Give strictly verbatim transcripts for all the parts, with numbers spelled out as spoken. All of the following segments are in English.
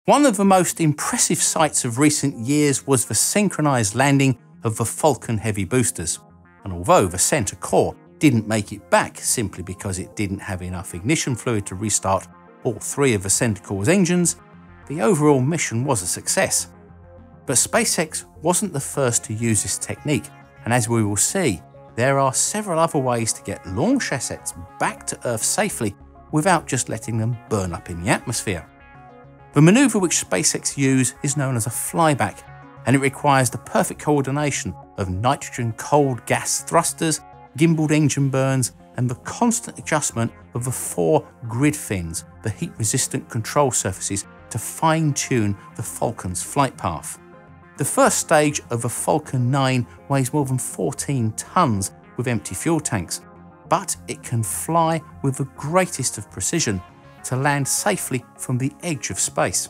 One of the most impressive sights of recent years was the synchronised landing of the Falcon heavy boosters, and although the centre core didn't make it back simply because it didn't have enough ignition fluid to restart all three of the centre core's engines, the overall mission was a success. But SpaceX wasn't the first to use this technique, and as we will see, there are several other ways to get launch assets back to Earth safely without just letting them burn up in the atmosphere. The manoeuvre which SpaceX use is known as a flyback, and it requires the perfect coordination of nitrogen cold gas thrusters, gimbaled engine burns, and the constant adjustment of the four grid fins, the heat-resistant control surfaces, to fine-tune the Falcon's flight path. The first stage of the Falcon nine weighs more than fourteen tons with empty fuel tanks, but it can fly with the greatest of precision to land safely from the edge of space.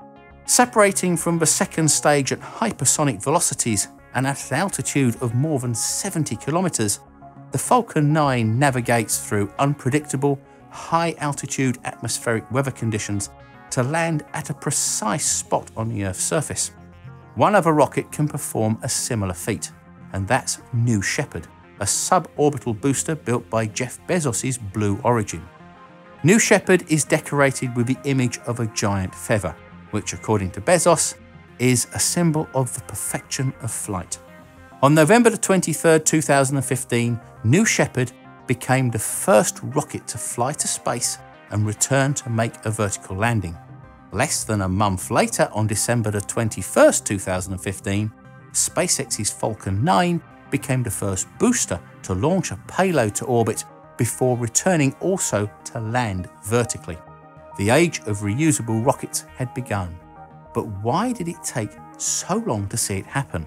Separating from the second stage at hypersonic velocities and at an altitude of more than seventy kilometres, the Falcon nine navigates through unpredictable, high-altitude atmospheric weather conditions to land at a precise spot on the Earth's surface. One other rocket can perform a similar feat, and that's New Shepard, a suborbital booster built by Jeff Bezos's Blue Origin. New Shepard is decorated with the image of a giant feather, which, according to Bezos, is a symbol of the perfection of flight. On November the twenty-third, two thousand fifteen, New Shepard became the first rocket to fly to space and return to make a vertical landing. Less than a month later, on December the twenty-first, two thousand fifteen, SpaceX's Falcon nine became the first booster to launch a payload to orbit before returning also to land vertically. The age of reusable rockets had begun, but why did it take so long to see it happen?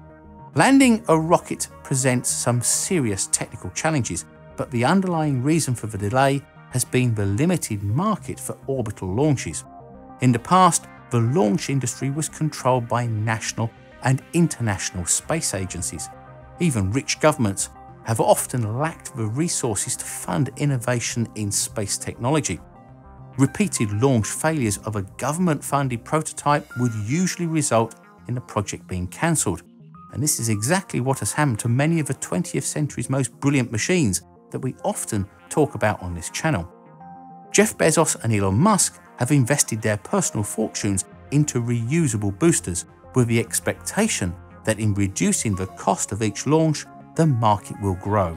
Landing a rocket presents some serious technical challenges, but the underlying reason for the delay has been the limited market for orbital launches. In the past, the launch industry was controlled by national and international space agencies. Even rich governments have often lacked the resources to fund innovation in space technology. Repeated launch failures of a government-funded prototype would usually result in the project being cancelled, and this is exactly what has happened to many of the twentieth century's most brilliant machines that we often talk about on this channel. Jeff Bezos and Elon Musk have invested their personal fortunes into reusable boosters with the expectation that in reducing the cost of each launch, the market will grow.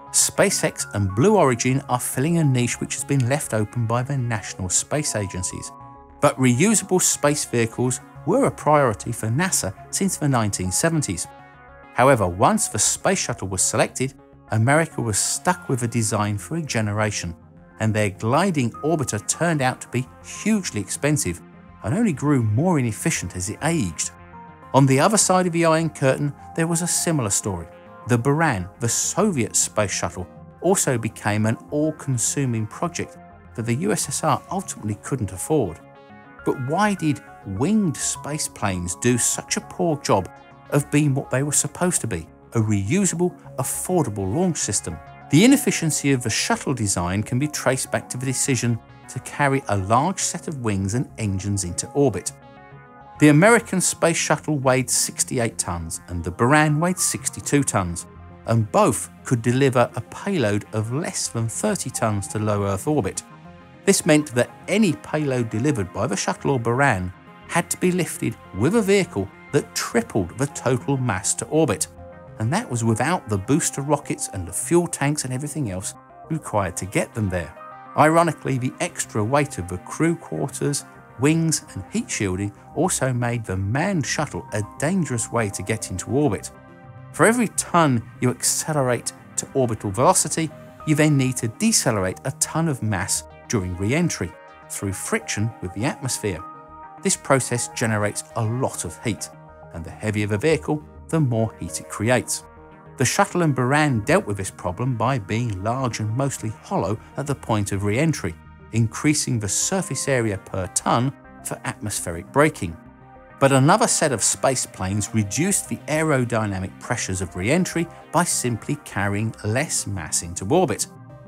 SpaceX and Blue Origin are filling a niche which has been left open by the national space agencies. But reusable space vehicles were a priority for NASA since the nineteen seventies. However, once the Space Shuttle was selected, America was stuck with a design for a generation, and their gliding orbiter turned out to be hugely expensive and only grew more inefficient as it aged. On the other side of the Iron Curtain, there was a similar story. The Buran, the Soviet space shuttle, also became an all-consuming project that the U S S R ultimately couldn't afford. But why did winged space planes do such a poor job of being what they were supposed to be, a reusable, affordable launch system? The inefficiency of the shuttle design can be traced back to the decision to carry a large set of wings and engines into orbit. The American space shuttle weighed sixty-eight tons and the Buran weighed sixty-two tons, and both could deliver a payload of less than thirty tons to low Earth orbit. This meant that any payload delivered by the shuttle or Buran had to be lifted with a vehicle that tripled the total mass to orbit, and that was without the booster rockets and the fuel tanks and everything else required to get them there. Ironically, the extra weight of the crew quarters, wings and heat shielding also made the manned shuttle a dangerous way to get into orbit. For every ton you accelerate to orbital velocity, you then need to decelerate a ton of mass during re-entry through friction with the atmosphere. This process generates a lot of heat, and the heavier the vehicle, the more heat it creates. The shuttle and Buran dealt with this problem by being large and mostly hollow at the point of re-entry, increasing the surface area per ton for atmospheric braking. But another set of space planes reduced the aerodynamic pressures of re-entry by simply carrying less mass into orbit.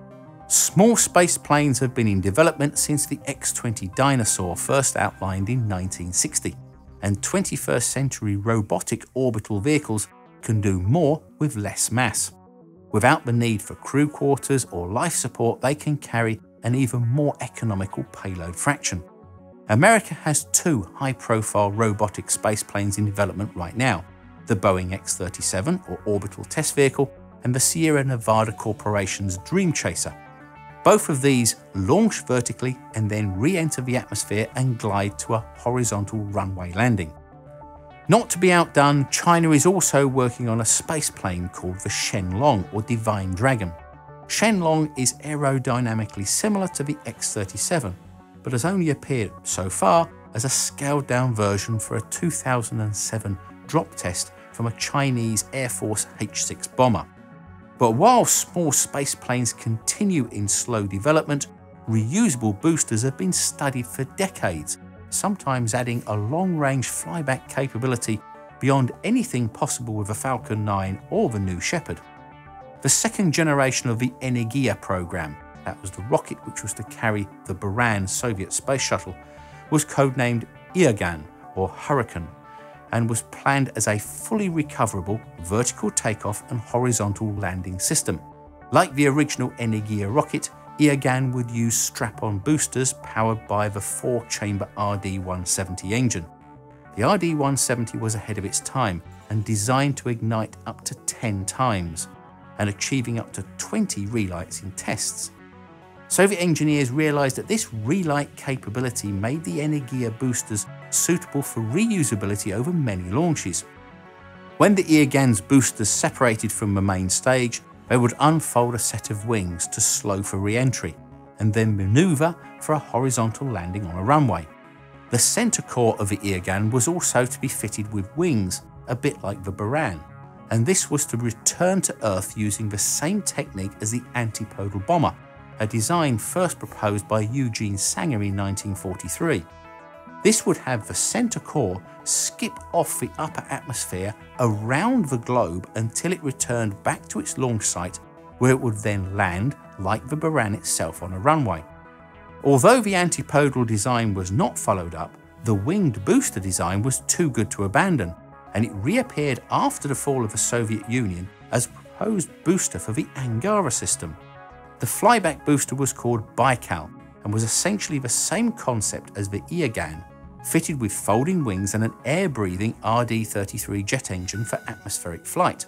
Small space planes have been in development since the X twenty dinosaur first outlined in nineteen sixty, and twenty-first century robotic orbital vehicles can do more with less mass. Without the need for crew quarters or life support, they can carry an even more economical payload fraction. America has two high-profile robotic spaceplanes in development right now, the Boeing X thirty-seven or Orbital Test Vehicle and the Sierra Nevada Corporation's Dream Chaser. Both of these launch vertically and then re-enter the atmosphere and glide to a horizontal runway landing. Not to be outdone, China is also working on a spaceplane called the Shenlong or Divine Dragon. Shenlong is aerodynamically similar to the X thirty-seven, but has only appeared so far as a scaled-down version for a two thousand seven drop test from a Chinese Air Force H six bomber. But while small spaceplanes continue in slow development, reusable boosters have been studied for decades, sometimes adding a long-range flyback capability beyond anything possible with the Falcon nine or the New Shepard. The second generation of the Energia program, that was the rocket which was to carry the Buran Soviet space shuttle, was codenamed Irgan or Hurricane, and was planned as a fully recoverable vertical takeoff and horizontal landing system. Like the original Energia rocket, Irgan would use strap-on boosters powered by the four-chamber R D one seventy engine. The R D one seventy was ahead of its time and designed to ignite up to ten times, and achieving up to twenty relights in tests. Soviet engineers realised that this relight capability made the Energia boosters suitable for reusability over many launches. When the Irgan's boosters separated from the main stage, they would unfold a set of wings to slow for re-entry, and then manoeuvre for a horizontal landing on a runway. The centre core of the Irgan was also to be fitted with wings, a bit like the Buran, and this was to return to Earth using the same technique as the antipodal bomber, a design first proposed by Eugene Sanger in nineteen forty-three. This would have the centre core skip off the upper atmosphere around the globe until it returned back to its launch site, where it would then land like the Buran itself on a runway. Although the antipodal design was not followed up, the winged booster design was too good to abandon, and it reappeared after the fall of the Soviet Union as a proposed booster for the Angara system. The flyback booster was called Baikal and was essentially the same concept as the Irgan, fitted with folding wings and an air-breathing R D thirty-three jet engine for atmospheric flight.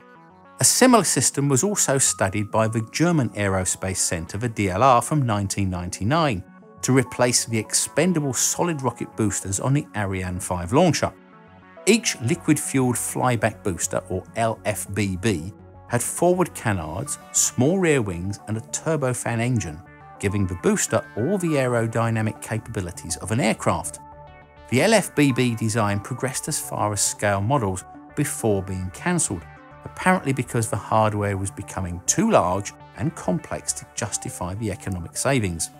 A similar system was also studied by the German Aerospace Centre, the D L R, from nineteen ninety-nine to replace the expendable solid rocket boosters on the Ariane five launcher. Each liquid-fueled flyback booster, or L F B B, had forward canards, small rear wings and a turbofan engine, giving the booster all the aerodynamic capabilities of an aircraft. The L F B B design progressed as far as scale models before being cancelled, apparently because the hardware was becoming too large and complex to justify the economic savings.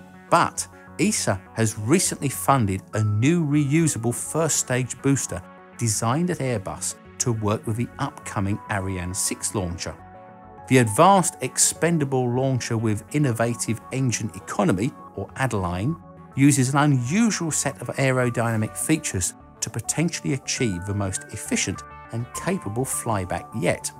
But E S A has recently funded a new reusable first-stage booster designed at Airbus to work with the upcoming Ariane six launcher. The Advanced Expendable Launcher with Innovative Engine Economy, or ADELINE, uses an unusual set of aerodynamic features to potentially achieve the most efficient and capable flyback yet.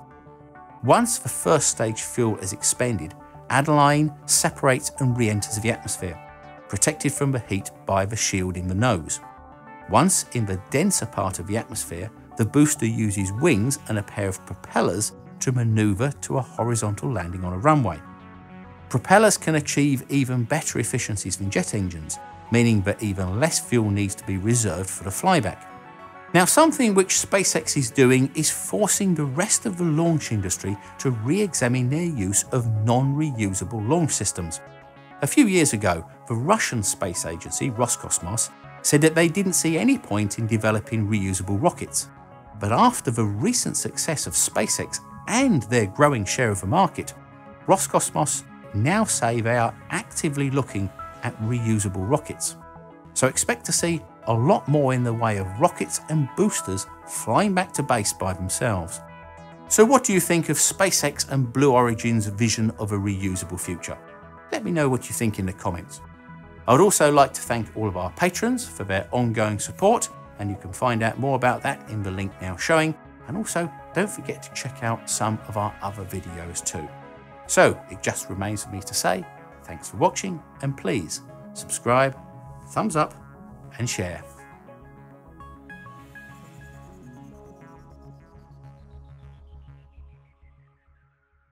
Once the first stage fuel is expended, ADELINE separates and re-enters the atmosphere, protected from the heat by the shield in the nose. Once in the denser part of the atmosphere, the booster uses wings and a pair of propellers to manoeuvre to a horizontal landing on a runway. Propellers can achieve even better efficiencies than jet engines, meaning that even less fuel needs to be reserved for the flyback. Now, something which SpaceX is doing is forcing the rest of the launch industry to re-examine their use of non-reusable launch systems. A few years ago, the Russian space agency, Roscosmos, said that they didn't see any point in developing reusable rockets. But after the recent success of SpaceX and their growing share of the market, Roscosmos now say they are actively looking at reusable rockets. So expect to see a lot more in the way of rockets and boosters flying back to base by themselves. So what do you think of SpaceX and Blue Origin's vision of a reusable future? let me know what you think in the comments. I would also like to thank all of our patrons for their ongoing support, and you can find out more about that in the link now showing. And also, don't forget to check out some of our other videos too. So it just remains for me to say thanks for watching, and please subscribe, thumbs up and share.